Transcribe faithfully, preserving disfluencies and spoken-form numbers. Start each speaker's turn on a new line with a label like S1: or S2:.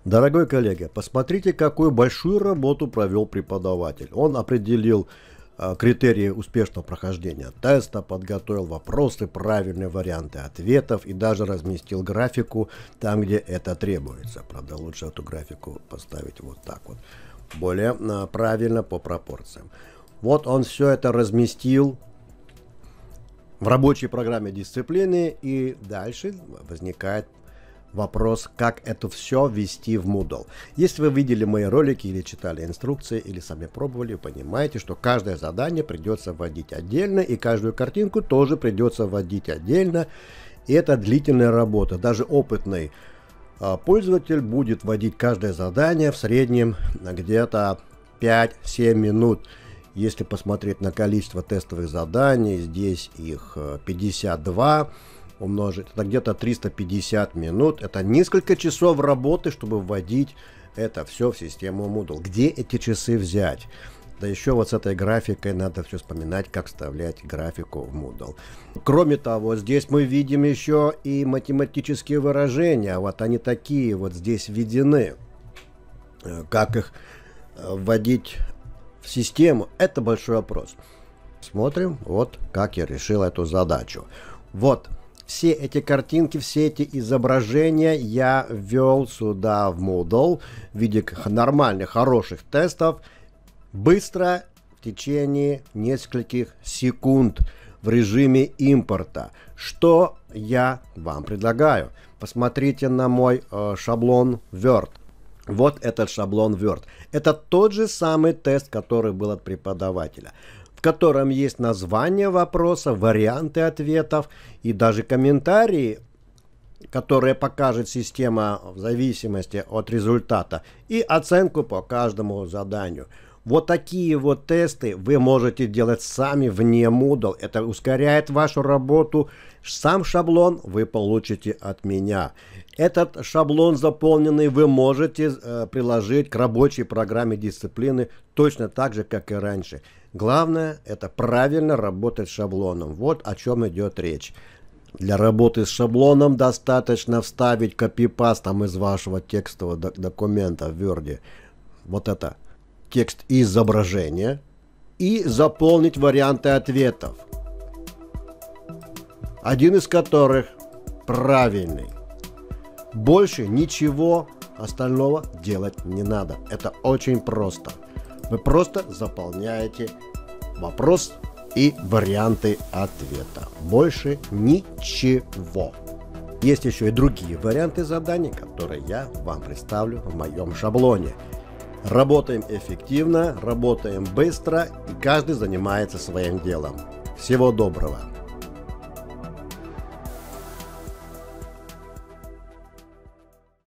S1: Дорогой коллега, посмотрите, какую большую работу провел преподаватель. Он определил э, критерии успешного прохождения теста, подготовил вопросы, правильные варианты ответов и даже разместил графику там, где это требуется. Правда, лучше эту графику поставить вот так вот, более э, правильно по пропорциям. Вот он все это разместил в рабочей программе дисциплины, и дальше возникает вопрос, как это все ввести в Moodle. Если вы видели мои ролики или читали инструкции, или сами пробовали, вы понимаете, что каждое задание придется вводить отдельно, и каждую картинку тоже придется вводить отдельно. И это длительная работа. Даже опытный а, пользователь будет вводить каждое задание в среднем где-то пять-семь минут. Если посмотреть на количество тестовых заданий, здесь их пятьдесят два. Умножить, это где-то триста пятьдесят минут, это несколько часов работы, чтобы вводить это все в систему Moodle. Где эти часы взять? Да еще вот с этой графикой надо все вспоминать, как вставлять графику в Moodle. Кроме того, здесь мы видим еще и математические выражения, вот они такие вот здесь введены. Как их вводить в систему, это большой вопрос. Смотрим, вот как я решил эту задачу. Вот. Все эти картинки, все эти изображения я ввел сюда в Moodle в виде нормальных, хороших тестов, быстро, в течение нескольких секунд в режиме импорта. Что я вам предлагаю? Посмотрите на мой э, шаблон Word. Вот этот шаблон Word. Это тот же самый тест, который был от преподавателя, в котором есть название вопроса, варианты ответов и даже комментарии, которые покажет система в зависимости от результата, и оценку по каждому заданию. Вот такие вот тесты вы можете делать сами вне Moodle. Это ускоряет вашу работу. Сам шаблон вы получите от меня. Этот шаблон заполненный вы можете э, приложить к рабочей программе дисциплины точно так же, как и раньше. Главное, это правильно работать с шаблоном. Вот о чем идет речь. Для работы с шаблоном достаточно вставить копипастом из вашего текстового документа в Word вот это текст изображения и заполнить варианты ответов, один из которых правильный. Больше ничего остального делать не надо. Это очень просто. Вы просто заполняете вопрос и варианты ответа. Больше ничего. Есть еще и другие варианты заданий, которые я вам представлю в моем шаблоне. Работаем эффективно, работаем быстро, и каждый занимается своим делом. Всего доброго!